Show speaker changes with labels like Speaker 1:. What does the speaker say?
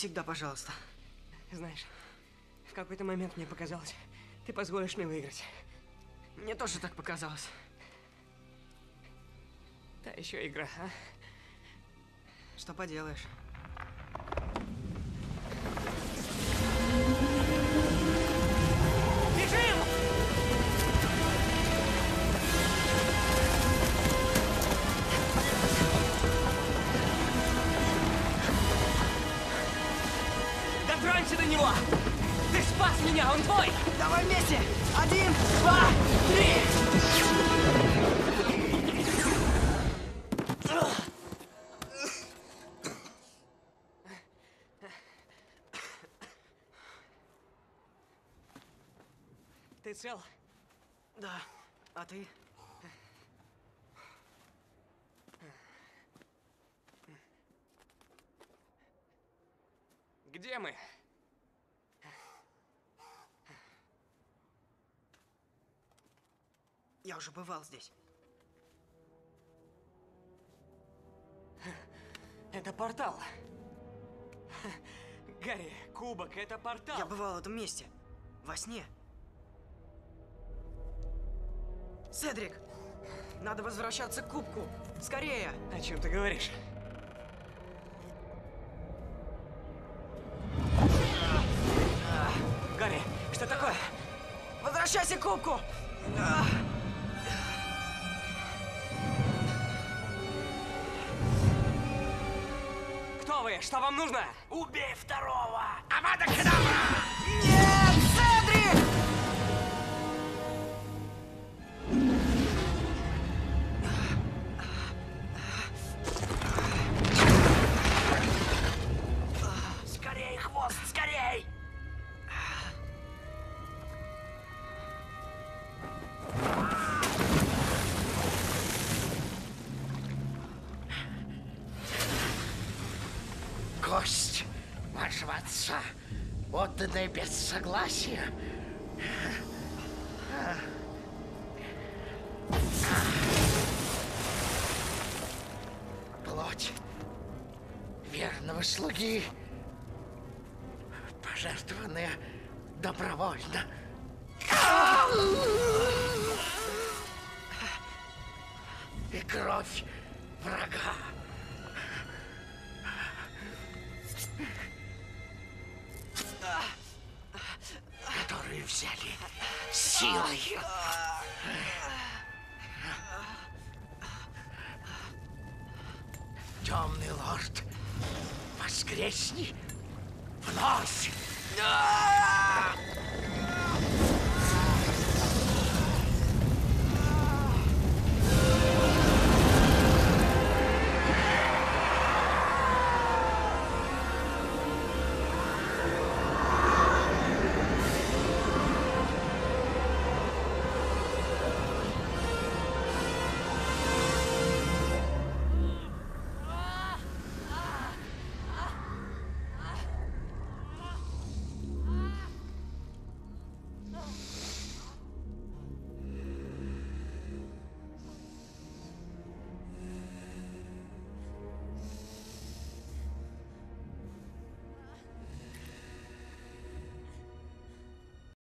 Speaker 1: Всегда пожалуйста.
Speaker 2: Знаешь, в какой-то момент мне показалось, ты позволишь мне выиграть.
Speaker 1: Мне тоже так показалось.
Speaker 2: Та еще игра, а?
Speaker 1: Что поделаешь?
Speaker 2: Бежим! Дотронься до него! Ты спас меня, он твой!
Speaker 1: Давай вместе! 1,
Speaker 2: 2, 3! Ты цел?
Speaker 1: Да. А ты?
Speaker 2: Где мы?
Speaker 1: Я уже бывал здесь.
Speaker 2: Это портал. Гарри, кубок, это портал.
Speaker 1: Я бывал в этом месте. Во сне. Седрик! Надо возвращаться к кубку. Скорее!
Speaker 2: О чем ты говоришь? Гарри, что такое?
Speaker 1: Возвращайся к кубку!
Speaker 2: Кто вы? Что вам нужно?
Speaker 3: Убей второго! Авада Кедавра!
Speaker 1: Нет, Седрик!
Speaker 3: Скорей, хвост, скорей! Кость вашего отца, отданная без согласия. Плоть верного слуги, пожертвованная добровольно. И кровь врага. Которую взяли силой. Темный лорд, воскресни вновь!